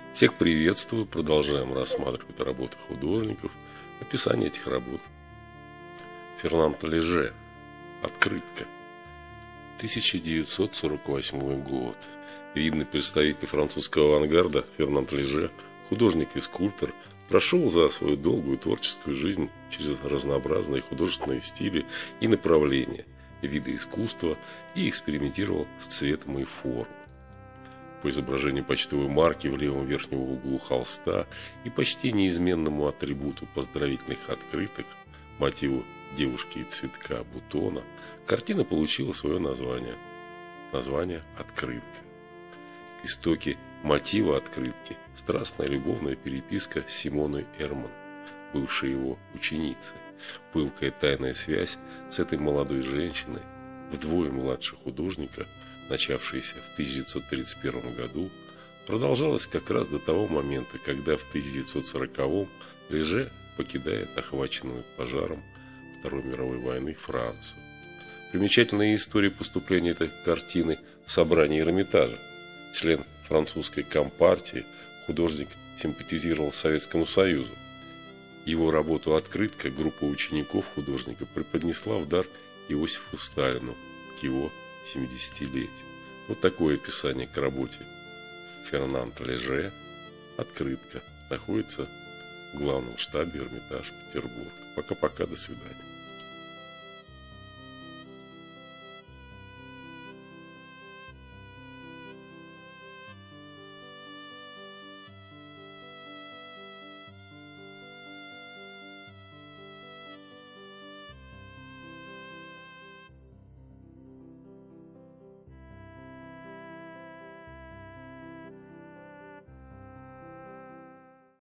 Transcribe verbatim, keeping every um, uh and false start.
Всех приветствую. Продолжаем рассматривать работы художников. Описание этих работ. Фернанд Леже. Открытка. тысяча девятьсот сорок восьмой год. Видный представитель французского авангарда Фернанд Леже, художник и скульптор, прошел за свою долгую творческую жизнь через разнообразные художественные стили и направления, виды искусства и экспериментировал с цветом и формой. По изображению почтовой марки в левом верхнем углу холста и почти неизменному атрибуту поздравительных открыток, мотиву девушки и цветка бутона, картина получила свое название. Название «Открытка». Истоки мотива открытки – страстная любовная переписка с Симоной Эрман, бывшей его ученицей. Пылкая тайная связь с этой молодой женщиной, вдвое младше художника, начавшаяся в тысяча девятьсот тридцать первом году, продолжалась как раз до того момента, когда в тысяча девятьсот сороковом Леже покидает охваченную пожаром Второй мировой войны Францию. Примечательная история поступления этой картины в собрание Эрмитажа. Член французской компартии, художник симпатизировал Советскому Союзу. Его работу «Открытка» группа учеников художника преподнесла в дар Иосифу Сталину к его семидесятилетию. Вот такое описание к работе Фернанд Леже. Открытка. Находится в главном штабе Эрмитаж, Петербург. Пока-пока, до свидания.